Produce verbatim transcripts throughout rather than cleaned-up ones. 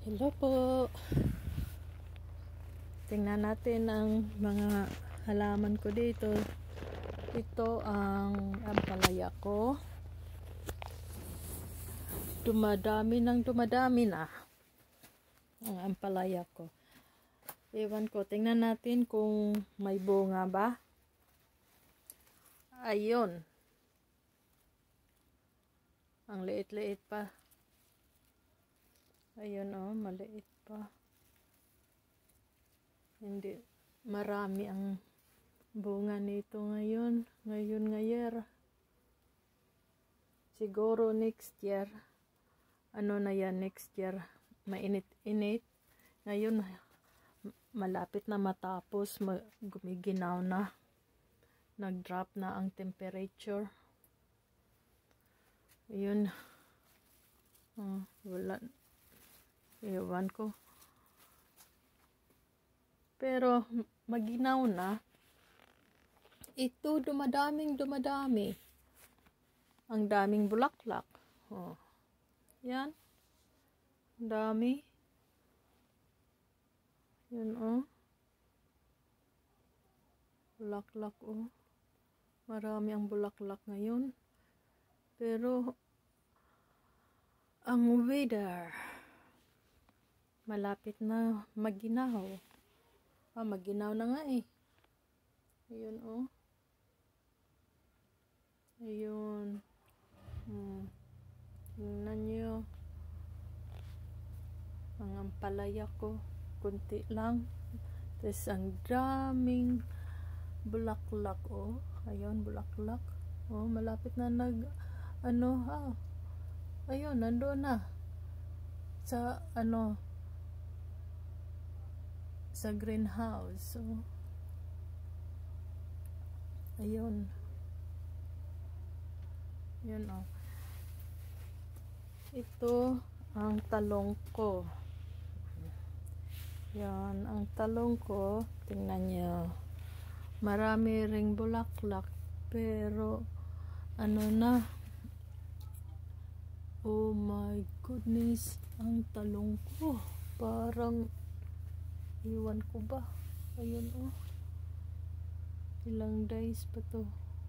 Hello po. Tingnan natin ang mga halaman ko dito. Ito ang ampalaya ko. Dumadami ng dumadami na ang ampalaya ko. Ewan ko, tingnan natin kung may bunga ba. Ayun. Ang liit-liit pa. Ayun oh, maliit pa. Hindi marami ang bunga nito ngayon. Ngayon ngayer. Siguro next year. Ano na yan next year? Mainit-init. Ngayon malapit na matapos. Gumiginaw na. Nag-drop na ang temperature. Ayun. Oh, wala. Ewan ko. Pero maginaw na. Ito dumadaming dumadami. Ang daming bulaklak. Oh. Yan. Dami. Yan oh. Bulaklak oh. Marami ang bulaklak ngayon. Pero ang weather malapit na maginaw. Ah, maginaw na nga eh. Ayun oh. Ayun. Hmm. Tingnan nyo. Ang ampalaya ko. Kunti lang. Tapos ang daming bulaklak oh. Ayun, bulaklak. Oh, malapit na nag ano ah. Ayun, nandoon na. Sa ano sa greenhouse. So, ayun. Yun oh. Ito ang talong ko. Yan, ang talong ko. Tingnan nyo. Marami ring bulaklak. Pero, ano na. Oh my goodness. Ang talong ko. Parang iwan ko ba? Ayun oh. Ilang days pa to.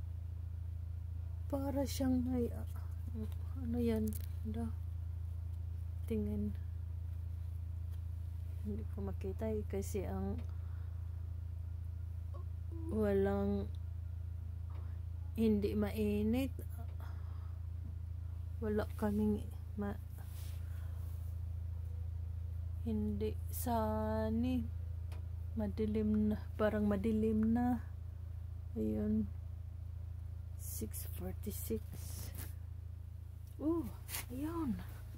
Para siyang ay uh, ano yan? Da. Tingin. Hindi ko makita eh, kasi ang walang hindi mainit. Wala kaming ma hindi sani madilim na, parang madilim na. Ayun, six forty-six. Oh, ayun,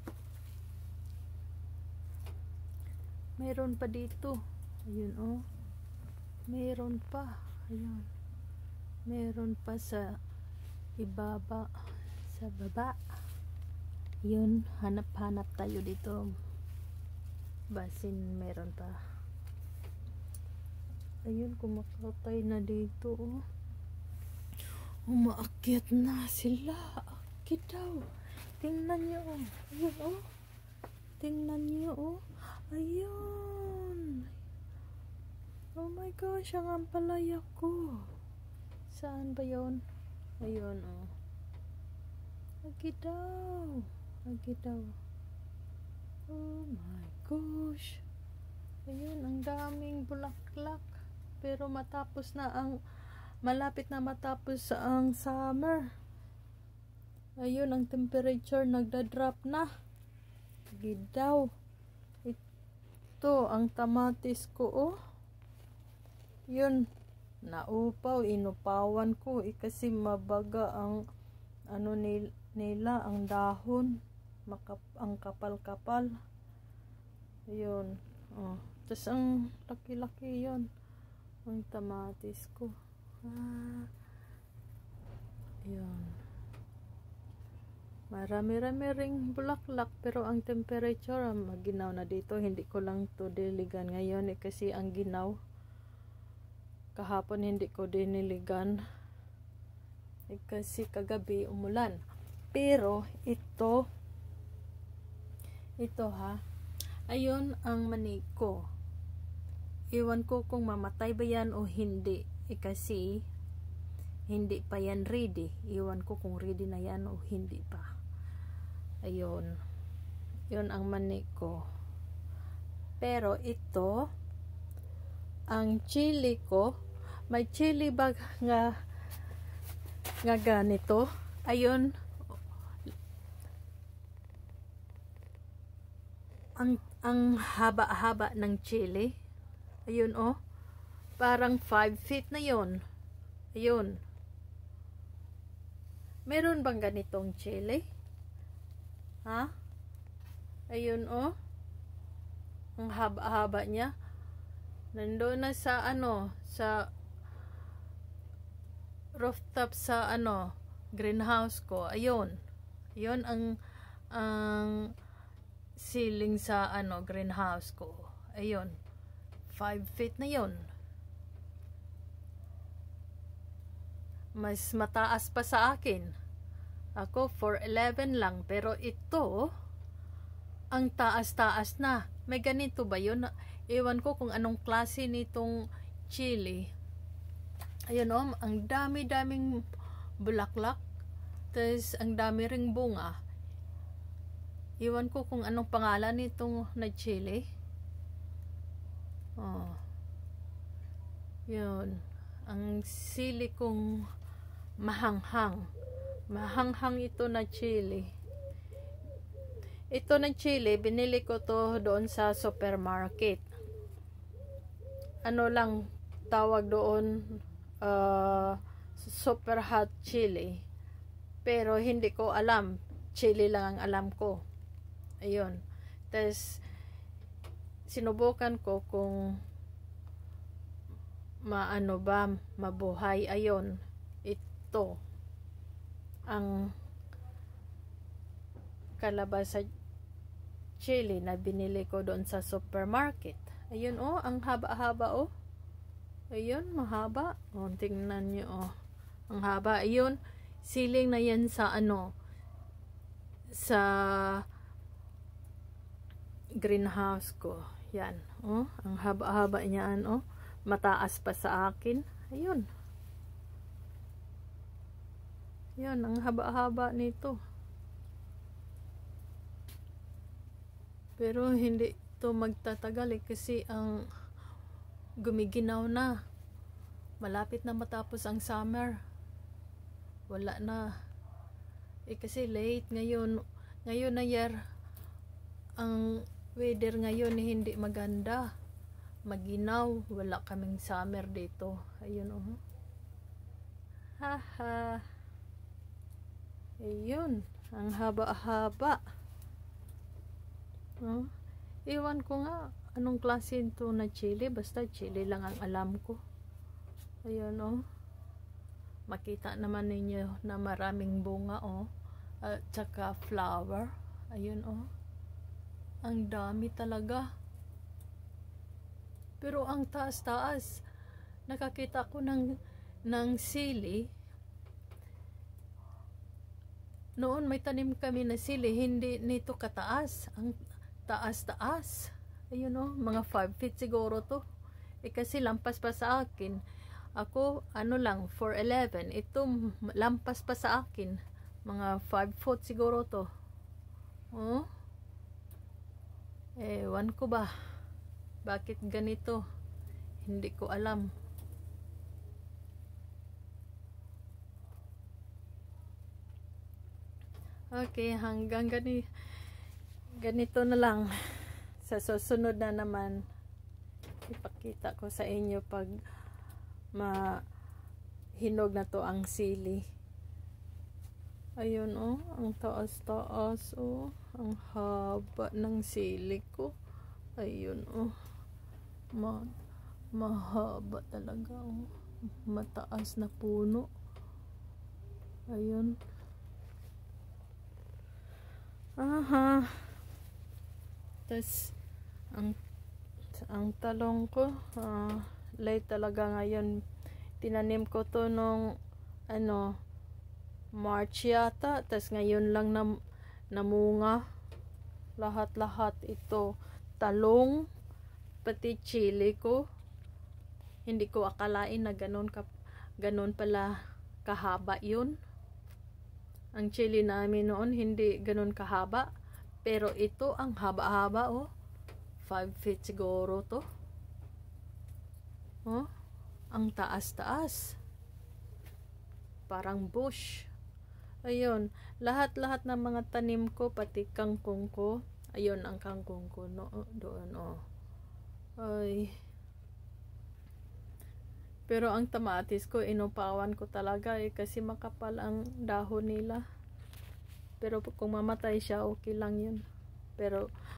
meron pa dito. Ayun oh, meron pa. Ayun, meron pa sa ibaba, sa baba. Yun, hanap-hanap tayo dito. Basin meron pa. Ayun, kumakatay na dito oh. Umaakyat na sila. Akit daw. Tingnan nyo oh. Ayun oh. Tingnan nyo oh. Ayun. Oh my gosh, ang ampalaya ko. Saan ba yun? Ayun oh. Akit daw. Akit daw. Oh my gosh. Ayun, ang daming bulaklak. Pero matapos na ang, malapit na matapos ang summer. Ayun, ang temperature nagda-drop na. Gidaw. Ito, ang tamatis ko oh. Yun, naupaw, inupawan ko. Eh, kasi mabaga ang, ano nila, ang dahon. Makap, ang kapal-kapal. Ayun. Oh. Tapos ang laki-laki yun. Ang tamatis ko. Ah. Ayun. Marami-rami ring bulaklak. Pero ang temperature, maginaw na dito. Hindi ko lang to diligan ngayon. Eh, kasi ang ginaw. Kahapon hindi ko diniligan. Eh, kasi kagabi umulan. Pero ito, ito ha. Ayun ang mani ko. Iwan ko kung mamatay ba yan o hindi. Eh, kasi hindi pa yan ready. Iwan ko kung ready na yan o hindi pa. Ayun. Yun ang mani ko. Pero ito, ang chili ko, may chili bag nga nga ganito. Ayun. Ang ang haba-haba ng chili. Ayun oh. Parang five feet na yon. Ayun. Meron bang ganitong chili? Ha? Ayun oh. Ang haba-haba niya. Nandoon na sa ano, sa rooftop sa ano, greenhouse ko. Ayun. Ayun ang ang ceiling sa ano, greenhouse ko. Ayun. five feet na yon. Mas mataas pa sa akin. Ako four eleven lang, pero ito ang taas-taas na. May ganito ba yun? Ewan ko kung anong klase nitong chili. Ayun oh, ang dami-daming bulaklak. Tapos ang dami ring bunga. Ewan ko kung anong pangalan nitong na chili. Oh. Yun. Ang sili kong mahanghang. Mahanghang ito na chili. Ito na chili, binili ko to doon sa supermarket. Ano lang tawag doon, uh, super hot chili. Pero hindi ko alam. Chili lang ang alam ko. Ayun. Tapos, sinubukan ko kung maano ba, mabuhay. Ayun. Ito. Ang kalabasa chili na binili ko doon sa supermarket. Ayun oh, ang haba-haba oh. Ayun, mahaba. Oh, tingnan niyo oh. Ang haba. Ayun, siling na yan sa ano, sa greenhouse ko. Yan, oh, ang haba-haba niyan oh. Mataas pa sa akin. Ayun. Yan, ang haba-haba nito. Pero hindi to magtatagal eh, kasi ang gumiginaw na. Malapit na matapos ang summer. Wala na. Eh kasi late ngayon. Ngayon na year, ang weather ngayon eh, hindi maganda. Maginaw. Wala kaming summer dito. Ayun oh. Haha. Ayun. Ang haba-haba. Oh, iwan ko nga anong klase ito na chili, basta chili lang ang alam ko. Ayun oh. Makita naman ninyo na maraming bunga oh, at saka flower. Ayun oh. Ang dami talaga. Pero ang taas-taas. Nakakita ko ng ng sili. Noon may tanim kami na sili, hindi nito kataas. Ang taas-taas. Ayun oh, mga five feet siguro to. Eh kasi lampas pa sa akin. Ako, ano lang, four eleven. Ito, lampas pa sa akin. Mga five foot siguro to. Oh. Ewan ko ba. Bakit ganito? Hindi ko alam. Okay, hanggang gani ganito na lang. Sa susunod na naman, ipakita ko sa inyo pag mahinog na to ang sili. Ayun oh, ang taas-taas oh, ang haba ng sili ko. Ayun oh, ma mahaba talaga oh, mataas na puno. Ayun. Aha. Tas ang ang talong ko, uh, late talaga ngayon. Tinanim ko to nung ano, March yata, tas ngayon lang nam, namunga lahat-lahat ito. talong, pati chili ko. Hindi ko akalain na ganun, ka, ganun pala kahaba yun. Ang chili namin noon hindi ganun kahaba. Pero ito ang haba-haba, oh. five feet siguro to. Oh, ang taas-taas. Parang bush. Ayun, lahat-lahat ng mga tanim ko, pati kangkong ko. Ayun ang kangkong ko, no, doon, oh. Ay. Pero ang tamatis ko, inupawan ko talaga eh, kasi makapal ang dahon nila. Pero kung mamatay siya, okay lang yun. Pero